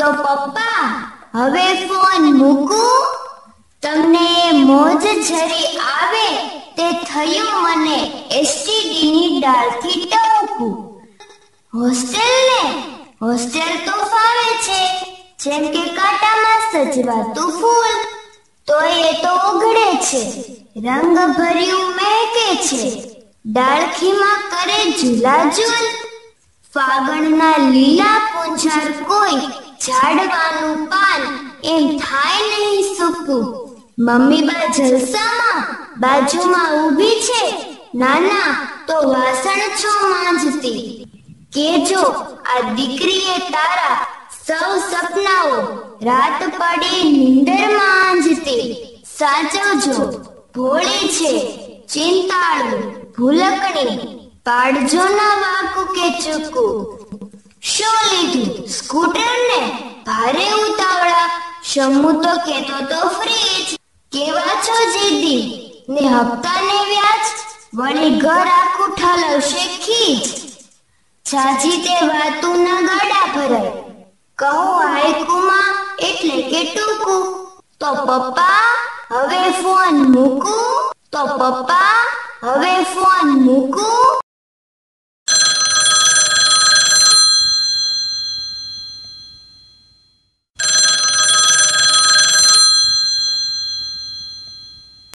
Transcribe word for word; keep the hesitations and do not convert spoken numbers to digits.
તો પપ્પા હવે ફોન મૂકું? તમને મોજ જરી આવે તે થયું મને એસટીડી ની ડાળથી ટપકું. હોસ્ટેલ ને હોસ્ટેલ તો ફાવે છે, જેમ કે કાંટામાં સજવાતું ફૂલ. તો એ તો ઓગળે છે, રંગ ભર્યું મહેકે છે, ડાળખીમાં કરે ઝુલાઝુલ. ફાગણના લીલા પૂંજાર કોઈ ઝાડવાનું પાન એમ થાય નહીં સૂકું. મમ્મી બા જલસામાં બાજુમાં ઊભી છે, નાના તો વાસણ છો માંજતી. કેજો આ દીકરીએ તારા સૌ સપનાઓ રાત પડી નીંદરમાં આંજતી. સાચવજો, ભોળી છે, ચિંતાળુ, ભૂલકણી, પાડજો ના વાકું કે ચૂકું. શું લીધું સ્કૂટર ને ભારે ઉતાવળા? શમુ તો કેતો તો ફ્રીજ. કેવા છો જીદી ને હપ્તા ને વ્યાજ, વળી ઘર આખું ઠાલવશે ખીજ. છાજી તે વાતું ના ગાડા ભરાય, કહું હાયકુમાં એટલે કે ટૂંકું. તો પપ્પા હવે ફોન મૂકું? તો પપ્પા હવે ફોન મૂકું?